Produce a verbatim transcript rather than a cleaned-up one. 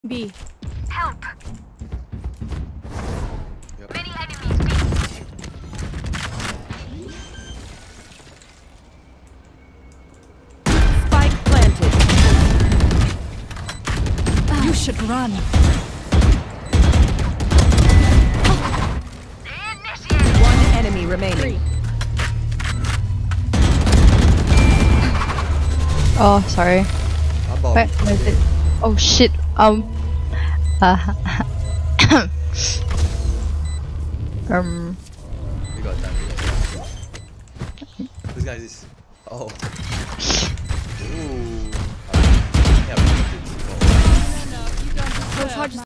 B. Help! Yep. Many enemies B. Spike planted. You should run. Initiate! One enemy remaining. Oh, sorry. About Where, where is it? Oh shit. Um. Uh. um. We got time. We got time. This guy is. Oh. Ooh. Yeah, we got it. Oh. Those hard